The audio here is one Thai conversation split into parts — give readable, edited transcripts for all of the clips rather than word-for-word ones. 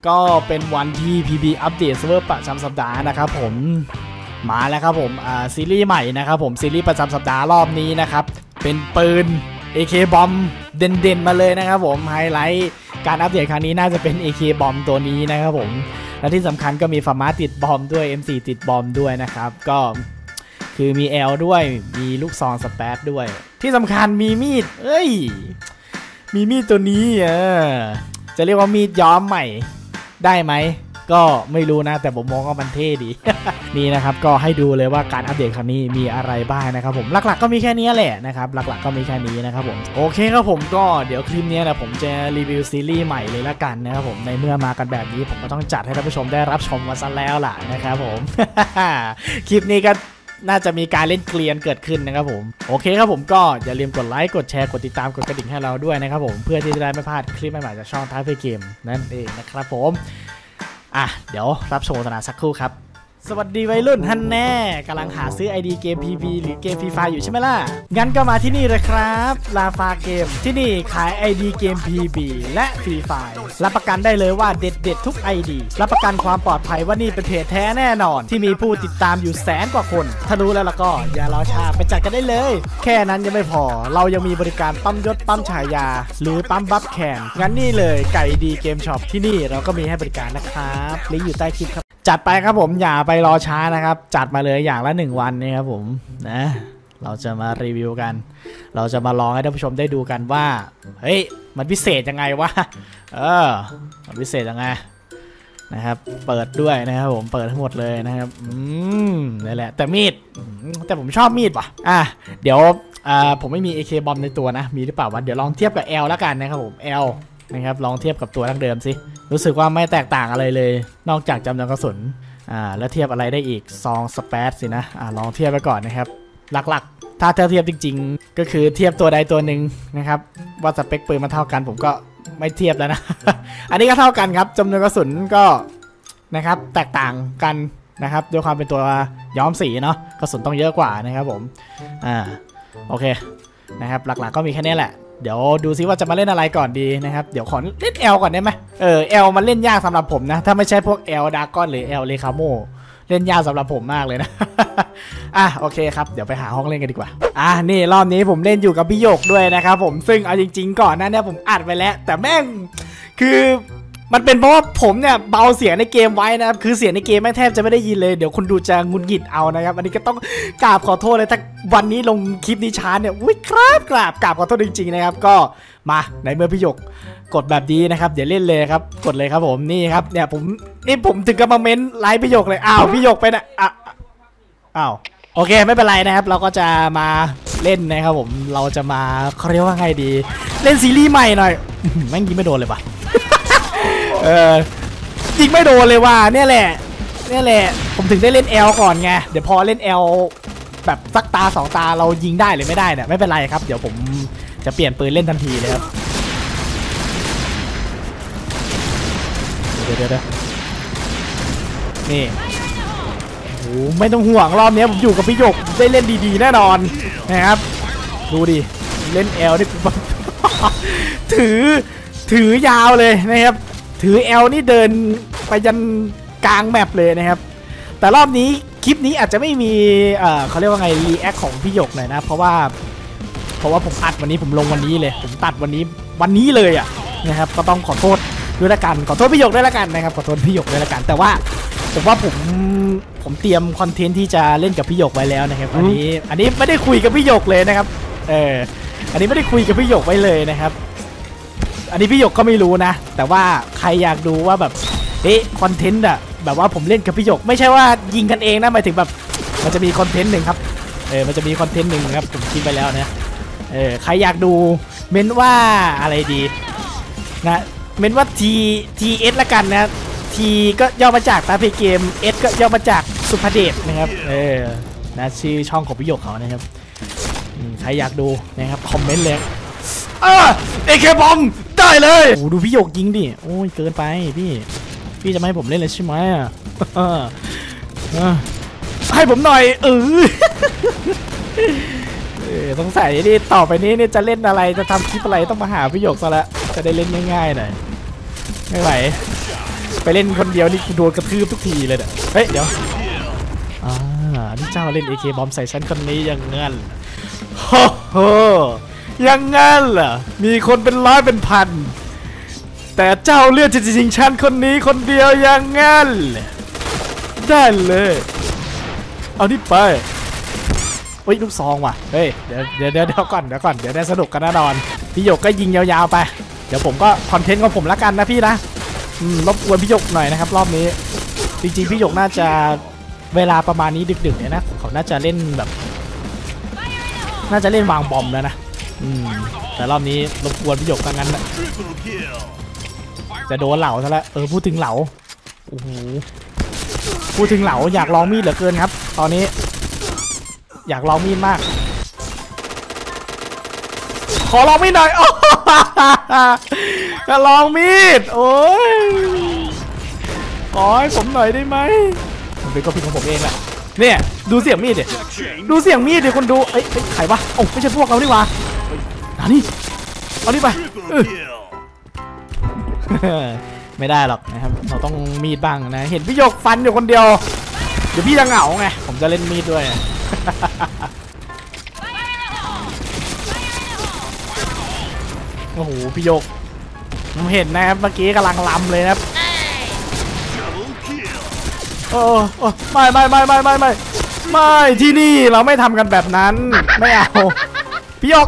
ก็เป็นวันที่ PB อัปเดตเซิร์ฟเวอร์ประจำสัปดาห์นะครับผมมาแล้วครับผมซีรีส์ใหม่นะครับผมซีรีส์ประจำสัปดาห์รอบนี้นะครับเป็นปืน AK บอมเด่นๆมาเลยนะครับผมไฮไลท์การอัปเดตครั้งนี้น่าจะเป็น AK บอมตัวนี้นะครับผมและที่สำคัญก็มีฟาร์มาติดบอมด้วย M4 ติดบอมด้วยนะครับก็คือมี L ด้วยมีลูกซองสเปซด้วยที่สำคัญมีมีดมีมีดตัวนี้จะเรียกว่ามีดย้อมใหม่ได้ไหมก็ไม่รู้นะแต่ผมมองว่ามันเท่ดี นี่นะครับก็ให้ดูเลยว่าการอัปเดตครั้งนี้มีอะไรบ้างนะครับผมหลักๆก็มีแค่นี้แหละนะครับหลักๆก็มีแค่นี้นะครับผมโอเคครับผมก็เดี๋ยวคลิปนี้นะผมจะรีวิวซีรีส์ใหม่เลยละกันนะครับผมในเมื่อมากันแบบนี้ผมก็ต้องจัดให้ท่านผู้ชมได้รับชมกันซะแล้วล่ะนะครับผม คลิปนี้ก็น่าจะมีการเล่นเกลียนเกิดขึ้นนะครับผมโอเคครับผมก็อย่าลืมกดไลค์กดแชร์กดติดตามกดกระดิ่งให้เราด้วยนะครับผมเพื่อที่จะได้ไม่พลาดคลิปใหม่ๆจากช่องท้ายเพย์เกมนั่นเองนะครับผมเดี๋ยวรับชมโฆษณาสักครู่ครับสวัสดีวัยรุ่นท่านแน่กำลังหาซื้อ ID เกม PV หรือเกม Free Fire อยู่ใช่ไหมล่ะงั้นก็มาที่นี่เลยครับลาฟาเกมที่นี่ขาย ID เกม PV และ Free Fire รับประกันได้เลยว่าเด็ดทุก ID รับประกันความปลอดภัยว่านี่เป็นเพจแท้แน่นอนที่มีผู้ติดตามอยู่100,000 กว่าคนถ้ารู้แล้วก็อย่ารอช้าไปจัดกันได้เลยแค่นั้นยังไม่พอเรายังมีบริการปั๊มยศปั๊มฉายาหรือปั๊มบัฟแคนงั้นนี่เลยไก่ดีเกมช็อปที่นี่เราก็มีให้บริการนะครับลิงก์อยู่ใต้คลิปครับจัดไปครับผมอย่าไปรอช้านะครับจัดมาเลยอย่างละ1 วันนะครับผมนะเราจะมารีวิวกันเราจะมาลองให้ท่านผู้ชมได้ดูกันว่าเฮ้ยมันพิเศษยังไงวะมันพิเศษยังไงนะครับเปิดด้วยนะครับผมเปิดทั้งหมดเลยนะครับนี่แหละแต่มีดแต่ผมชอบมีดว่ะเดี๋ยวผมไม่มี AK บอมในตัวนะมีหรือเปล่าวะเดี๋ยวลองเทียบกับ L แล้วกันนะครับผม L นะครับลองเทียบกับตัวดั้งเดิมสิรู้สึกว่าไม่แตกต่างอะไรเลยนอกจากจำนวนกระสุนแล้วเทียบอะไรได้อีกซองสเปซสินะลองเทียบไปก่อนนะครับหลักๆถ้าเทียบจริงๆก็คือเทียบตัวใดตัวหนึ่งนะครับว่าสเปคปืนมันเท่ากันผมก็ไม่เทียบแล้วนะ อันนี้ก็เท่ากันครับจำนวนกระสุนก็นะครับแตกต่างกันนะครับด้วยความเป็นตัวย้อมสีเนาะกระสุนต้องเยอะกว่านะครับผมโอเคนะครับหลักๆก็มีแค่นี้แหละเดี๋ยวดูซิว่าจะมาเล่นอะไรก่อนดีนะครับเดี๋ยวขอเล่น L ก่อนได้ไหมL มันเล่นยากสำหรับผมนะถ้าไม่ใช่พวก L ดากอนหรือ L เลคาโมเล่นยากสำหรับผมมากเลยนะ โอเคครับเดี๋ยวไปหาห้องเล่นกันดีกว่านี่รอบนี้ผมเล่นอยู่กับพี่หยกด้วยนะครับผมซึ่งเอาจริงๆก่อนหน้านี้ผมอัดไปแล้วแต่แม่งคือมันเป็นเพราะว่าผมเนี่ยเบาเสียงในเกมไว้นะครับคือเสียงในเกมแม่แทบจะไม่ได้ยินเลยเดี๋ยวคนดูจะงุนหงิดเอานะครับอันนี้ก็ต้องกราบขอโทษเลยถ้าวันนี้ลงคลิปนี้ช้าเนี่ยอุ้ยกราบขอโทษจริงๆนะครับก็มาในเมื่อพี่หยกกดแบบนี้นะครับเดี๋ยวเล่นเลยครับกดเลยครับผมนี่ครับเนี่ยผมถึงกับมาเม้นไลฟ์พี่หยกเลยพี่หยกไปนะโอเคไม่เป็นไรนะครับเราก็จะมาเล่นนะครับผมเราจะมาเขาเรียกว่าไงดีเล่นซีรีส์ใหม่หน่อยแม่งยิงไม่โดนเลยปะ ยิงไม่โดนเลยว่ะเนี่ยแหละผมถึงได้เล่น L ก่อนไงเดี๋ยวพอเล่น L แบบสักตา2 ตาเรายิงได้หรือไม่ได้เนี่ยไม่เป็นไรครับเดี๋ยวผมจะเปลี่ยนปืนเล่นทันทีเลยครับเดี๋ยวนี่โอ้ไม่ต้องห่วงรอบนี้ผมอยู่กับพี่หยกได้เล่นดีๆแน่นอนนะครับดูดิเล่น L นี่ ถือยาวเลยนะครับถือ L นี่เดินไปยันกลางแมปเลยนะครับแต่รอบนี้คลิปนี้อาจจะไม่มีเขาเรียกว่าไงรีแอคของพี่หยกหน่อยนะเพราะว่าผมอัดวันนี้ผมลงวันนี้เลยผมตัดวันนี้เลยนะครับก็ต้องขอโทษด้วยละกันขอโทษพี่หยกด้วยละกันนะครับขอโทษพี่หยกด้วยละกันแต่ว่าผมเตรียมคอนเทนต์ที่จะเล่นกับพี่หยกไว้แล้วนะครับอันนี้ไม่ได้คุยกับพี่หยกเลยนะครับอันนี้ไม่ได้คุยกับพี่หยกไว้เลยนะครับอันนี้พี่หยกก็ไม่รู้นะแต่ว่าใครอยากดูว่าแบบคอนเทนต์แบบว่าผมเล่นกับพี่หยกไม่ใช่ว่ายิงกันเองนะหมายถึงแบบมันจะมีคอนเทนต์หนึ่งครับมันจะมีคอนเทนต์หนึ่งครับผมคิดไปแล้วนะใครอยากดูเม้นว่าอะไรดีนะเม้นว่า TS ละกันนะT ก็ย่อมาจากตาเพเกม S ก็ย่อมาจากสุภเดชนะครับนะชื่อช่องของพี่หยกเขานะครับใครอยากดูนะครับคอมเมนต์เลยAK บอมได้เลยโอ้ดูพี่หยกยิงดิโอ้ยเกินไปพี่จะไม่ให้ผมเล่นเลยใช่ไหมให้ผมหน่อยต้องใส่นี่ต่อไปนี้เนี่ยจะเล่นอะไรจะทำคลิปอะไรต้องมาหาพี่หยกซะแล้วจะได้เล่นง่ายๆหน่อยไม่ไหวไปเล่นคนเดียวนี่โดนกระทืบทุกทีเลยเนี่ยเฮ้ยเดี๋ยวนี่เจ้าเล่น AK บอมใส่ฉันคนนี้ยังงั้นโอ้ยังงั้นเหรอมีคนเป็นร้อยเป็นพันแต่เจ้าเลือกจะยิงฉันคนนี้คนเดียวยังงั้นได้เลยเอานี่ไปเฮ้ยลูกซองว่ะเฮ้ยเดี๋ยวก่อนเดี๋ยวได้สนุกกันแน่นอนพี่หยกก็ยิงยาวๆไปเดี๋ยวผมก็คอนเทนต์ของผมละกันนะพี่นะรบกวนพี่หยกหน่อยนะครับรอบนี้จริงๆพี่หยกน่าจะเวลาประมาณนี้ดึกๆเนี่ยนะเขาน่าจะเล่นแบบน่าจะเล่นวางบอมแล้วนะแต่รอบนี้รบกวนพี่หยกกันงั้นนะจะโดนเหลาซะแล้วพูดถึงเหลาโอ้โหพูดถึงเหลาอยากลองมีดเหลือเกินครับตอนนี้อยากลองมีดมากขอลองมีดหน่อยจะลองมีดโอ้ยขอให้ผมหน่อยได้ไหมมันเป็นก็ผิดของผมเองแหละเนี่ยดูเสียงมีดดิดูเสียงมีดดิคนดูใครวะโอ้ไม่ใช่พวกเราดิวะเอานี่ไปไม่ได้หรอกนะครับเราต้องมีดบ้างนะเห็นพี่หยกฟันอยู่คนเดียวเดี๋ยวพี่จะเหงาไงผมจะเล่นมีดด้วยโอ้โหพี่หยกผมเห็นนะครับเมื่อกี้กำลังลำเลยนะครับไม่ที่นี่เราไม่ทำกันแบบนั้นไม่เอาพี่หยก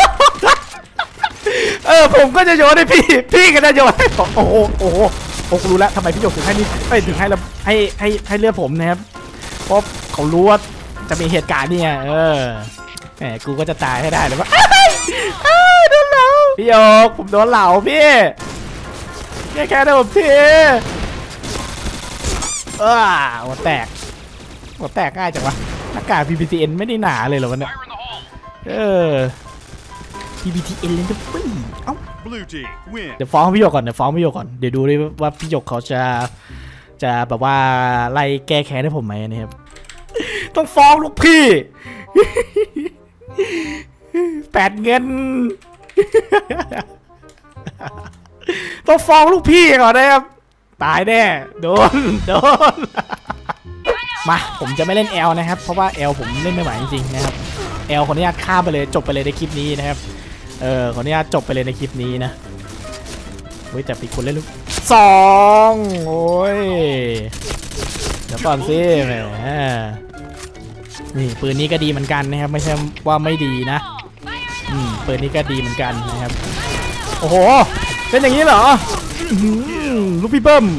ผมก็จะโยนให้พี่ก็จะโยนให้ผมโอ้โหรู้แล้วทำไมพี่หยกถึงให้นี่ถึงให้เลือดผมนะครับเพราะเขารู้ว่าจะมีเหตุการณ์นี่ไงแหมกูก็จะตายให้ได้เลยว่าโดนเหลาพี่หยกผมโดนเหลาพี่แค่ได้ผมทีหัวแตกง่ายจังวะหน้ากาก PPTN ไม่ได้หนาเลยเหรอวะเนี่ยPPTN เลยนะปุ้ยเดี๋ยวฟ้องพี่หยกก่อนเดี๋ยวดูด้วยว่าพี่หยกเขาจะแบบว่าไล่แก้แค้นให้ผมไหมนะครับต้องฟ้องลูกพี่8 เงินต้องฟ้องลูกพี่ก่อนนะครับตายแน่โดนมาผมจะไม่เล่น L นะครับเพราะว่า L ผมเล่นไม่ไหวจริงๆนะครับ L ขออนุญาตข้ามไปเลยจบไปเลยในคลิปนี้นะครับขออนุญาตจบไปเลยในคลิปนี้นะเฮ้ยแต่ปีคนเล่นลูก2โอ้ยเดี๋ยวก่อนสิแหมนี่ปืนนี้ก็ดีเหมือนกันนะครับไม่ใช่ว่าไม่ดีนะปืนนี้ก็ดีเหมือนกันนะครับโอ้โหเป็นอย่างนี้เหรอลูกพี่เบิ้ม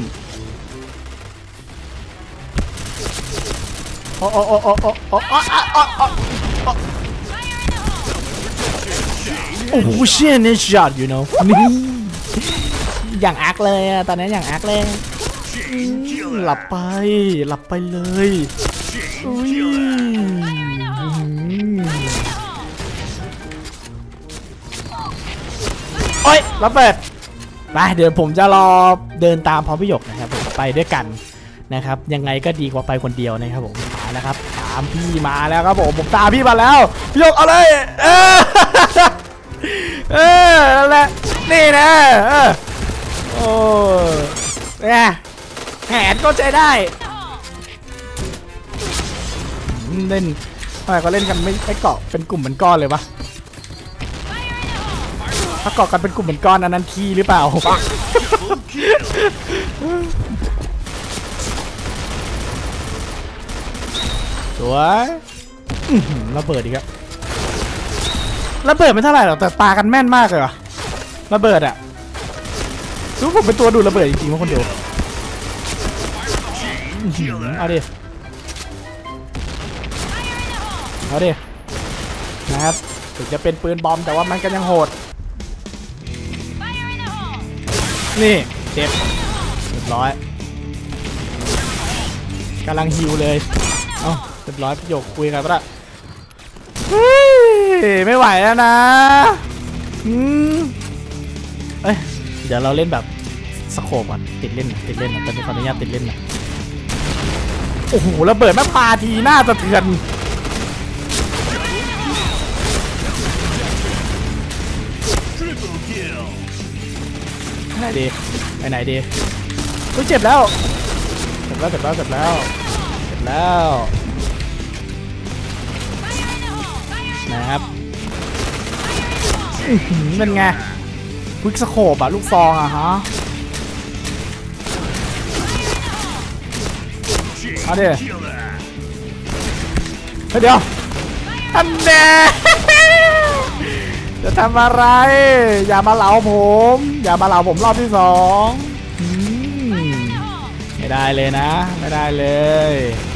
โอ้โหเชี่ยนี่ช็อตอยู่เนาะนี่อย่างอักเลยอะตอนนี้อย่างอักเลยหลับไปเลยโอ้ยระเบิดไปเดี๋ยวผมจะรอเดินตามพร้อมพี่หยกนะครับผมไปด้วยกันนะครับยังไงก็ดีกว่าไปคนเดียวนะครับผมมาแล้วครับตามพี่มาแล้วครับผมตามพี่มาแล้วพี่หยกเอาเลยนั่นแหละนี่นะโอ้เนี่ยแผนก็ใจได้เล่นทำไมเขาเล่นกันไม่เกาะเป็นกลุ่มเป็นก้อนเลยปะถ้าเกาะกันเป็นกลุ่มเป็นก้อนอันนั้นขี้หรือเปล่าสวยระเบิดอีกแล้วระเบิดไม่เท่าไหร่หรอกแต่ปากันแม่นมากเลยว่ะระเบิดอะรู้ผมเป็นตัวดูระเบิดจริงๆว่าคนเดียวเอาดินะครับถึงจะเป็นปืนบอมแต่ว่ามันก็ยังโหดนี่เจ็บเรียบร้อยกำลังฮิวเลยเรียบร้อยพี่หยกคุยกันปะล่ะไม่ไหวแล้วนะเดี๋ยวเราเล่นแบบสโคปก่อนติดเล่นตอนนี้ขออนุญาตติดเล่นนะโอ้โหระเบิดแม่ปาทีหน้าสะเทือนไปไหนดีกูเจ็บแล้วนะครับเป็นไงควิกสโคปอะลูกซองอะฮะเอาดิเดี๋ยวอันแน่จะทำอะไรอย่ามาเหลาผมรอบที่2ไม่ได้เลยนะไม่ได้เลย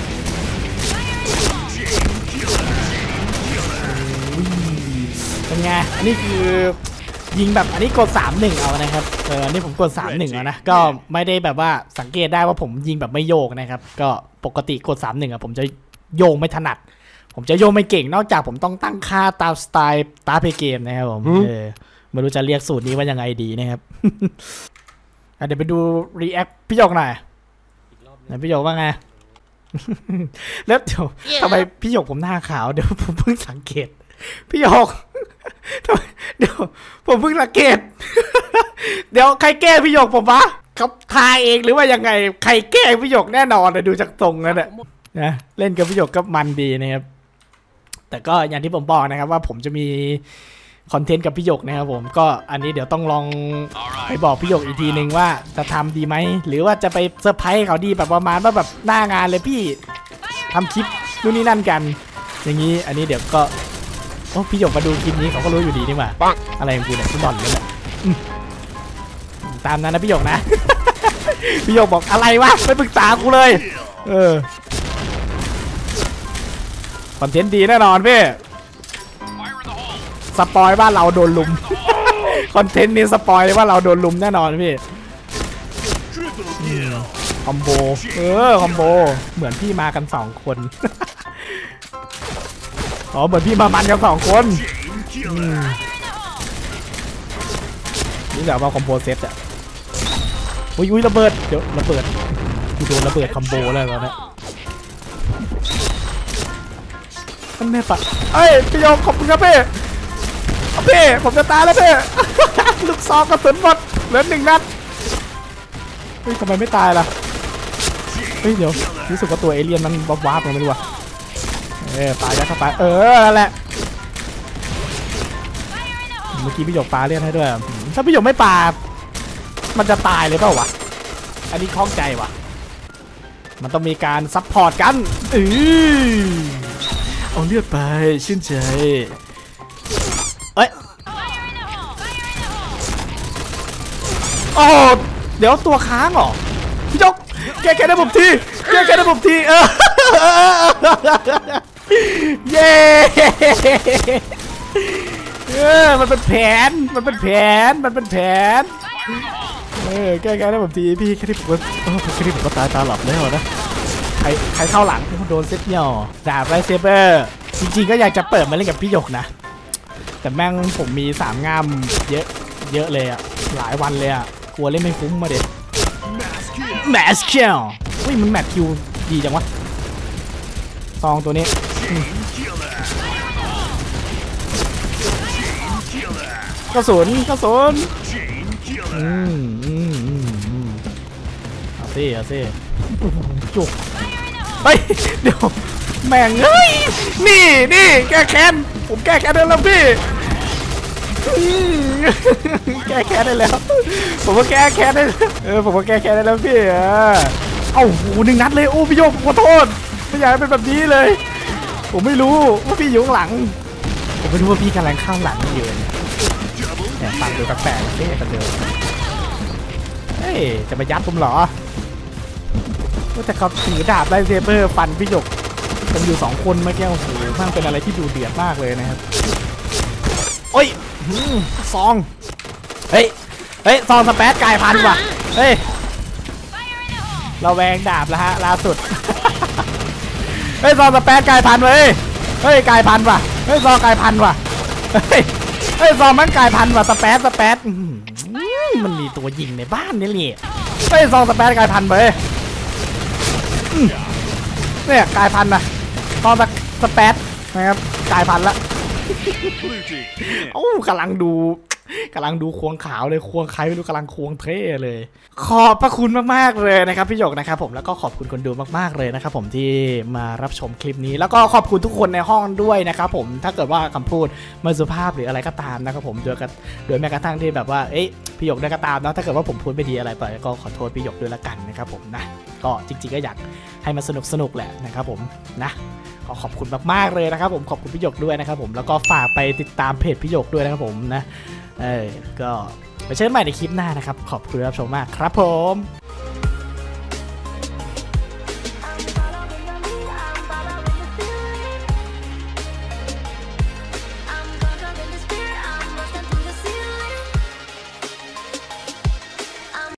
เป็นไงอันนี้คือยิงแบบอันนี้กด 3-1 เอานะครับอันนี้ผมกด 3-1 เอานะก็ไม่ได้แบบว่าสังเกตได้ว่าผมยิงแบบไม่โยกนะครับก็ปกติกด 3-1 อ่ะผมจะโยกไม่ถนัดผมจะโยกไม่เก่งนอกจากผมต้องตั้งค่าตามสไตล์ตาเพเกมนะครับผมไม่รู้จะเรียกสูตรนี้ว่ายังไงดีนะครับ เดี๋ยวไปดูรีแอคพี่หยกหน่อยพี่หยกว่าไง แล้วเดี๋ยวทำไมพี่หยกผมหน้าขาวเดี๋ยวผมเพิ่งสังเกตพี่หยกเดี๋ยวผมเพิ่งสังเกต เดี๋ยวใครแก้พี่หยกผมวะเขาทายเองหรือว่ายังไงใครแก้พี่หยกแน่นอนเลยดูจากตรงนั้นนะเล่นกับพี่หยกก็มันดีนะครับแต่ก็อย่างที่ผมบอกนะครับว่าผมจะมีคอนเทนต์กับพี่หยกนะครับผมก็อันนี้เดี๋ยวต้องลองไปบอกพี่หยกอีกทีนึงว่าจะทำดีไหมหรือว่าจะไปเซอร์ไพรส์เขาดีแบบประมาณว่าแบบหน้างานเลยพี่ทำคลิปนู่นนี่นั่นกันอย่างนี้อันนี้เดี๋ยวก็โอ้พี่หยกมาดูคลิปนี้เขาก็รู้อยู่ดีนี่หว่าอะไรของกูเนี่ยฟุตบอลเลยแหละตามนั้นนะพี่หยกนะ พี่หยกบอกอะไรวะไม่ปรึกษากูเลยคอนเทนต์ดีแน่นอนพี่สปอยว่าเราโดนลุม คอนเทนต์นี้สปอยว่าเราโดนลุมแน่นอนพี่คอมโบคอมโบเหมือนพี่มากัน2 คนอ๋อเหมือนพี่มามันกัน2 คนนี่แบบว่าคอมโบเซตอะอุ้ยระเบิดเดี๋ยวระเบิดกูโดนระเบิดคอมโบแล้วตอนนี้มันแม่ปะเอ้ยพี่ยงขอบคุณครับพี่ผมจะตายแล้วพี่ ลูกซองกระสุนหมดเหลือ1 นัดเฮ้ยทำไมไม่ตายล่ะเฮ้ยเดี๋ยวรู้สึกว่าตัวเอเลี่ยนมันวาร์ปไม่รู้ว่ะตายแล้วเข้าไปนั่นแหละเมื่อกี้พี่หยกปาเลี่ยนให้ด้วยถ้าพี่หยกไม่ปามันจะตายเลยเปล่าวะอันนี้คล่องใจวะมันต้องมีการซัพพอร์ตกันเอาเลือดไปชื่นใจเอ้ยโอ้เดี๋ยวตัวค้างเหรอพี่ยกแก้ได้ผมทีเย้มันเป็นแผนแก้ได้ผมทีพี่แค่ที่ผมก็ตายตาหลับแล้วนะใครเข้าหลังโดนเซตเหี่ยวดาบไรเซเบอร์จริงๆก็อยากจะเปิดมาเล่นกับพี่หยกนะแต่แม่งผมมี3 ง่ามเยอะเลยอะหลายวันเลยอะกลัวเล่นไม่คุ้มมาเด็ดแมสเคิลอุ้ยมันแมทคิวดีจังวะซองตัวนี้กระสุนเอาสิจุกเฮ้ยเดี๋ยวแม่งเฮ้ยนี่แก้แค้นผมแก้แค้นได้แล้วพี่แก้แค้นได้แล้วผมก็แก้แค้นได้ผมก็แก้แค้นได้แล้วพี่เอ้าหู1 นัดเลยโอ้พี่โยกขอโทษไม่อยากให้เป็นแบบนี้เลยผมไม่รู้ว่าพี่อยู่ข้างหลังผมไม่รู้ว่าพี่กำลังข้างหลังอยู่เนี่ยฟังดูแปลกๆนี่กันเดิมเฮ้ยจะมายัดผมเหรอแต่เขาถือดาบไลท์เซเบอร์ฟันพี่หยกมันอยู่2 คนเมื่อกี้โอ้โหมันเป็นอะไรที่ดูเดือดมากเลยนะครับโอ้ยซองเฮ้ยซองสเปซกลายพันธุ์ว่ะเฮ้ยเราแวงดาบแล้วฮะล่าสุดเฮ้ยซองสเปซกลายพันธุ์เฮ้ยกลายพันธุ์ว่ะเฮ้ยซองกลายพันธุ์ว่ะเฮ้ยซองมันกลายพันธุ์ว่ะสเปซมันมีตัวยิงในบ้านนี่แหละเฮ้ยซองสเปซกลายพันธุ์ไปเนี่ยกลายพันธุ์นะตอนสเปซนะครับกลายพันธุ์ละโอ้กำลังดูกำลังดูควงขาวเลยควงใครไม่รู้กำลังควงเท่เลยขอบพระคุณมากๆเลยนะครับพี่หยกนะครับผมแล้วก็ขอบคุณคนดูมากๆเลยนะครับผมที่มารับชมคลิปนี้แล้วก็ขอบคุณทุกคนในห้องด้วยนะครับผมถ้าเกิดว่าคำพูดไม่สุภาพหรืออะไรก็ตามนะครับผมโดยแม้กระทั่งที่แบบว่าพี่หยกได้ก็ตามนะถ้าเกิดว่าผมพูดไม่ดีอะไรไปก็ขอโทษพี่หยกด้วยละกันนะครับผมนะก็จริงๆก็อยากให้มันสนุกแหละนะครับผมนะขอบคุณมากๆเลยนะครับผมขอบคุณพี่หยกด้วยนะครับผมแล้วก็ฝากไปติดตามเพจพี่หยกด้วยนะครับผมนะก็ไปเจอกันใหม่ในคลิปหน้านะครับขอบคุณรับชมมากครับผม